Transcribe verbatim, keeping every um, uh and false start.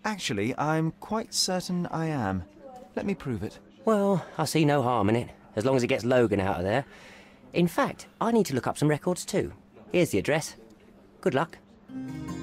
Actually, I'm quite certain I am. Let me prove it. Well, I see no harm in it, as long as it gets Logan out of there. In fact, I need to look up some records too. Here's the address. Good luck.